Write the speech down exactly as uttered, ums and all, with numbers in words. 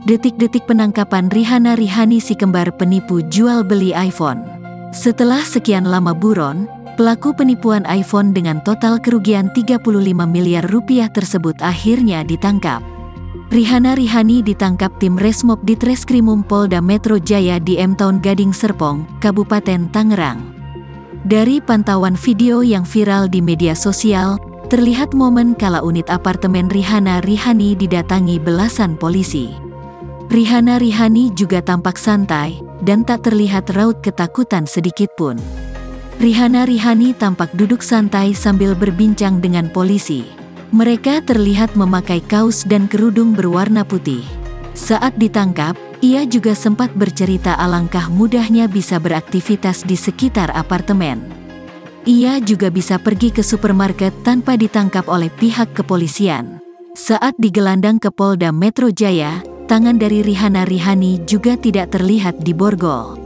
Detik-detik penangkapan Rihanna Rihani si kembar penipu jual beli iPhone. Setelah sekian lama buron, pelaku penipuan iPhone dengan total kerugian tiga puluh lima miliar rupiah tersebut akhirnya ditangkap. Rihanna Rihani ditangkap tim Resmob Ditreskrimum Polda Metro Jaya di M Town Gading Serpong, Kabupaten Tangerang. Dari pantauan video yang viral di media sosial, terlihat momen kala unit apartemen Rihanna Rihani didatangi belasan polisi. Rihanna Rihani juga tampak santai, dan tak terlihat raut ketakutan sedikitpun. Rihanna Rihani tampak duduk santai sambil berbincang dengan polisi. Mereka terlihat memakai kaos dan kerudung berwarna putih. Saat ditangkap, ia juga sempat bercerita alangkah mudahnya bisa beraktivitas di sekitar apartemen. Ia juga bisa pergi ke supermarket tanpa ditangkap oleh pihak kepolisian. Saat digelandang ke Polda Metro Jaya, tangan dari Rihanna Rihani juga tidak terlihat di borgol.